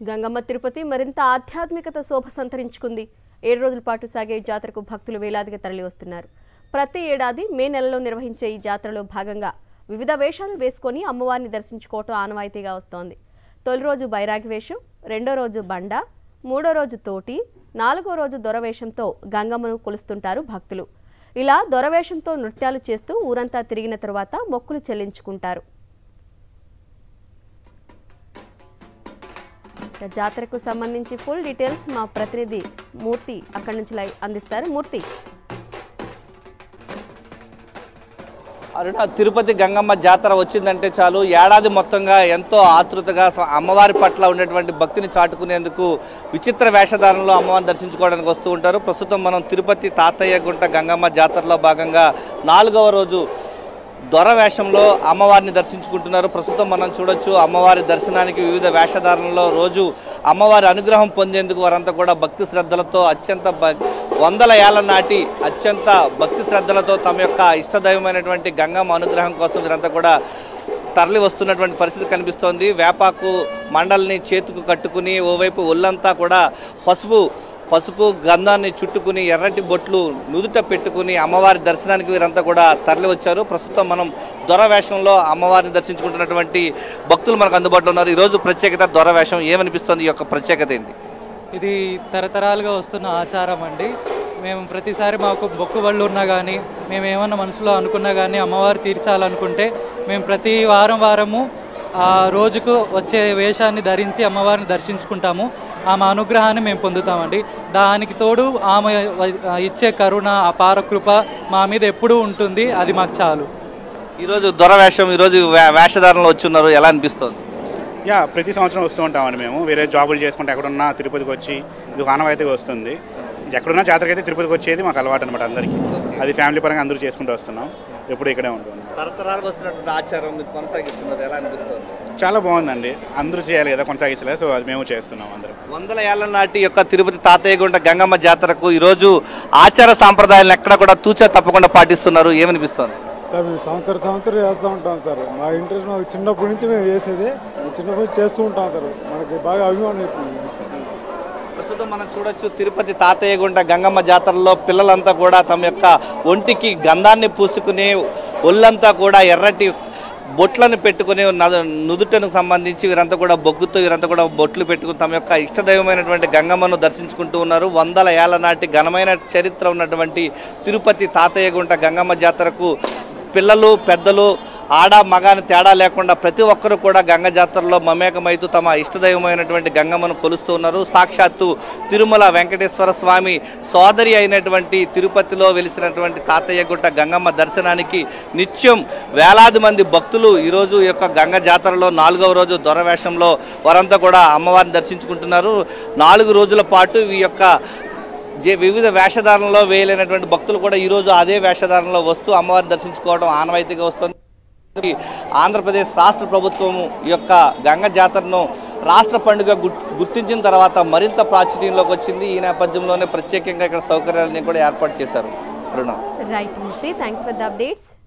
గంగమ్మ తిరుపతి మరింత ఆధ్యాత్మికత శోభ సంతరించుకుంది. 7 రోజుల పాటు సాగే జాతరకు భక్తులు వేలాదిగా తరలి వస్తున్నారు. ప్రతి ఏడాది మే నెలలో నిర్వహించే ఈ జాతరలో భాగంగా వివిధ వేషాలు వేసుకొని అమ్మవారిని దర్శించుకోవటం ఆనవాయితీగా వస్తోంది. తొలి రోజు బైరాగి వేషం, రెండో రోజు బండ, మూడో రోజు తోటి, నాలుగో రోజు దొరవేషంతో గంగమ్మను కొలుస్తుంటారు భక్తులు. ఇలా దొరవేషంతో నృత్యాలు చేస్తూ ఊరంతా తిరిగిన తరువాత మొక్కులు చెల్లించుకుంటారు. జాతరకు సంబంధించి ఫుల్ డీటెయిల్స్ మా ప్రతినిధి మూర్తి అక్కడి నుంచి లైవ్ అందిస్తారు. మూర్తి, అరుణ, తిరుపతి గంగమ్మ జాతర వచ్చిందంటే చాలు ఏడాది మొత్తంగా ఎంతో ఆతృతగా అమ్మవారి పట్ల ఉన్నటువంటి భక్తిని చాటుకునేందుకు విచిత్ర వేషధారణలో అమ్మవారిని దర్శించుకోవడానికి వస్తూ ఉంటారు. ప్రస్తుతం మనం తిరుపతి తాతయ్య గుంట గంగమ్మ జాతరలో భాగంగా 4వ రోజు దొరవేషంలో అమ్మవారిని దర్శించుకుంటున్నారు. ప్రస్తుతం మనం చూడొచ్చు, అమ్మవారి దర్శనానికి వివిధ వేషధారణలో రోజు అమ్మవారి అనుగ్రహం పొందేందుకు వారంతా కూడా భక్తి శ్రద్ధలతో వందల ఏళ్ల నాటి అత్యంత భక్తి శ్రద్ధలతో తమ యొక్క ఇష్టదైవమైనటువంటి గంగమ్మ అనుగ్రహం కోసం వీరంతా కూడా తరలి వస్తున్నటువంటి పరిస్థితి కనిపిస్తోంది. వేపాకు మండల్ని చేతుకు కట్టుకుని ఓవైపు ఒళ్ళంతా కూడా పసుపు గంధాన్ని చుట్టుకుని ఎర్రటి బొట్లు నుదుట పెట్టుకుని అమ్మవారి దర్శనానికి వీరంతా కూడా తరలి వచ్చారు. ప్రస్తుతం మనం దొరవేషంలో అమ్మవారిని దర్శించుకుంటున్నటువంటి భక్తులు మనకు అందుబాటులో ఉన్నారు. ఈరోజు ప్రత్యేకత దొరవేషం ఏమనిపిస్తుంది? ఈ యొక్క ప్రత్యేకత ఏంటి? ఇది తరతరాలుగా వస్తున్న ఆచారం అండి. మేము ప్రతిసారి మాకు మొక్కుబళ్ళు ఉన్నా కానీ, మేము ఏమన్నా మనసులో అనుకున్నా కానీ, అమ్మవారు తీర్చాలనుకుంటే మేము ప్రతి వారము ఆ రోజుకు వచ్చే వేషాన్ని ధరించి అమ్మవారిని దర్శించుకుంటాము. ఆమె అనుగ్రహాన్ని మేము పొందుతామండి. దానికి తోడు ఆమె ఇచ్చే కరుణ, అపార కృప మా మీద ఎప్పుడూ ఉంటుంది. అది మాకు చాలు. ఈరోజు దొరవేషం, ఈరోజు వేషధారణలో వచ్చున్నారు, ఎలా అనిపిస్తుంది? ప్రతి సంవత్సరం వస్తూ ఉంటామండి. మేము వేరే జాబులు చేసుకుంటే ఎక్కడున్నా తిరుపతికి వచ్చి ఇది ఆనవాయితీగా వస్తుంది. ఎక్కడున్నా జాతరకి అయితే తిరుపతికి వచ్చేది మాకు అలవాటు అనమాట. అందరికీ అది ఫ్యామిలీ పరంగా అందరూ చేసుకుంటూ వస్తున్నాం. ఎప్పుడు ఇక్కడే ఉంటుంది. తరతరాలుగా వస్తున్నటువంటి ఆచారం కొనసాగిస్తున్నారు, ఎలా అనిపిస్తుంది? చాలా బాగుందండి. అందరూ చేయాలి కదా, కొనసాగించలేదు. సో అది మేము చేస్తున్నాం. అందరం వందల ఏళ్ల నాటి యొక్క తిరుపతి తాతయ్య గుంట గంగమ్మ జాతరకు ఈరోజు ఆచార సాంప్రదాయాలను ఎక్కడ కూడా తూచా తప్పకుండా పాటిస్తున్నారు, ఏమనిపిస్తుంది? సార్ మేము సంవత్సరం వేస్తూ ఉంటాం సార్. మా ఇంట్రెస్ట్ మాకు చిన్నప్పటి నుంచి మేము వేసేది, చిన్నప్పటి నుంచి చేస్తూ ఉంటాం సార్. మనకి బాగా అభిమానం అయిపోయింది సార్. ప్రస్తుతం మనం చూడొచ్చు, తిరుపతి తాతయ్య గుంట గంగమ్మ జాతరలో పిల్లలంతా కూడా తమ యొక్క ఒంటికి గంధాన్ని పూసుకుని ఒళ్ళంతా కూడా ఎర్రటి బొట్లను పెట్టుకుని నుదుటను సంబంధించి వీరంతా కూడా బొగ్గుతో వీరంతా కూడా బొట్లు పెట్టుకుని తమ యొక్క ఇష్టదైవమైనటువంటి గంగమ్మను దర్శించుకుంటూ ఉన్నారు. వందల ఏళ్ల నాటి ఘనమైన చరిత్ర ఉన్నటువంటి తిరుపతి తాతయ్య గుంట గంగమ్మ జాతరకు పిల్లలు పెద్దలు ఆడ మగాని తేడా లేకుండా ప్రతి ఒక్కరూ కూడా గంగ జాతరలో మమేకమైతూ తమ ఇష్టదైవమైనటువంటి గంగమ్మను కొలుస్తూ ఉన్నారు. సాక్షాత్తు తిరుమల వెంకటేశ్వర స్వామి సోదరి అయినటువంటి తిరుపతిలో వెలిసినటువంటి తాతయ్య గుట్ట గంగమ్మ దర్శనానికి నిత్యం వేలాది మంది భక్తులు ఈరోజు ఈ యొక్క గంగ జాతరలో 4వ రోజు దొరవేషంలో వారంతా కూడా అమ్మవారిని దర్శించుకుంటున్నారు. 4 రోజుల పాటు ఈ యొక్క వివిధ వేషధారణలో వేయలేనటువంటి భక్తులు కూడా ఈరోజు అదే వేషధారణలో వస్తూ అమ్మవారిని దర్శించుకోవడం ఆనవాయితీగా వస్తుంది. ఆంధ్రప్రదేశ్ రాష్ట్ర ప్రభుత్వం ఈ యొక్క గంగ జాతరను రాష్ట్ర పండుగ గుర్తించిన తర్వాత మరింత ప్రాచుర్యంలోకి వచ్చింది. ఈ నేపథ్యంలోనే ప్రత్యేకంగా ఇక్కడ సౌకర్యాలని కూడా ఏర్పాటు చేశారు. Aruna, right Murthy, thanks for the updates.